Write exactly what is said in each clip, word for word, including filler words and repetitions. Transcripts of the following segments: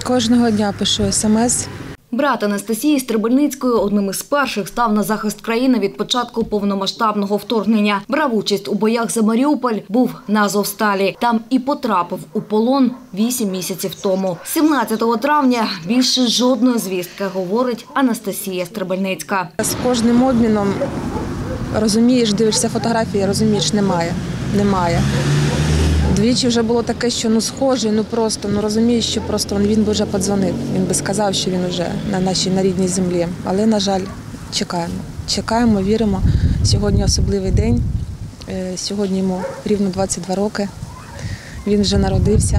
Кожного дня пишу смс. Брат Анастасії Стребельницької одним із перших став на захист країни від початку повномасштабного вторгнення. Брав участь у боях за Маріуполь, був на Азовсталі. Там і потрапив у полон вісім місяців тому. сімнадцятого травня більше жодної звістки, говорить Анастасія Стребельницька. З кожним обміном розумієш, дивишся фотографії, розумієш, немає. Немає. Двічі вже було таке, що ну схожий, ну просто, ну розумієш, що просто він би вже подзвонив. Він би сказав, що він вже на нашій, на рідній землі. Але, на жаль, чекаємо. Чекаємо, віримо. Сьогодні особливий день. Сьогодні йому рівно двадцять два роки. Він вже народився.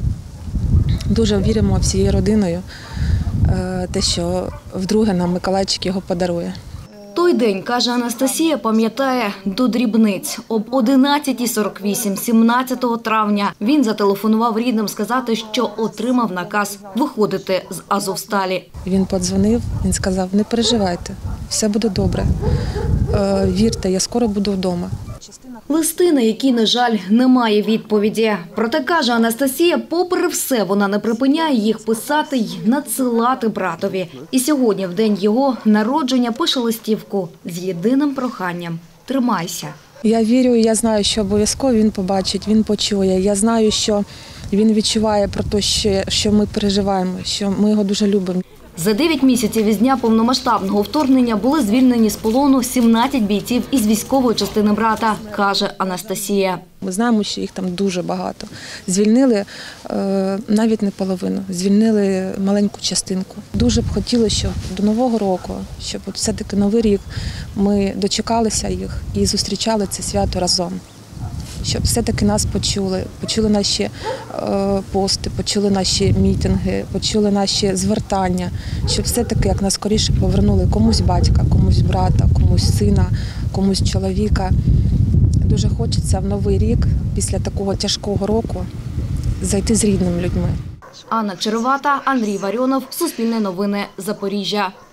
Дуже віримо всією родиною, те, що вдруге нам Миколайчик його подарує. Той день, каже Анастасія, пам'ятає до дрібниць. Об одинадцятій сорок вісім сімнадцятого травня він зателефонував рідним сказати, що отримав наказ виходити з Азовсталі. Він подзвонив, він сказав, не переживайте, все буде добре, вірте, я скоро буду вдома. Листи, на які, на жаль, немає відповіді. Проте, каже Анастасія, попри все, вона не припиняє їх писати й надсилати братові. І сьогодні, в день його народження, пише листівку з єдиним проханням – тримайся. Я вірю, я знаю, що обов'язково він побачить, він почує. Я знаю, що він відчуває про те, що ми переживаємо, що ми його дуже любимо. За дев'ять місяців із дня повномасштабного вторгнення були звільнені з полону сімнадцять бійців із військової частини брата, каже Анастасія. Ми знаємо, що їх там дуже багато. Звільнили е, навіть не половину, звільнили маленьку частинку. Дуже б хотілося, щоб до Нового року, щоб от все-таки Новий рік ми дочекалися їх і зустрічали це свято разом. Щоб все-таки нас почули, почули наші е, пости, почули наші мітинги, почули наші звертання, щоб все-таки як наскоріше повернули комусь батька, комусь брата, комусь сина, комусь чоловіка. Дуже хочеться в Новий рік, після такого тяжкого року, зайти з рідними людьми. Анна Черевата, Андрій Варіонов, Суспільне новини, Запоріжжя.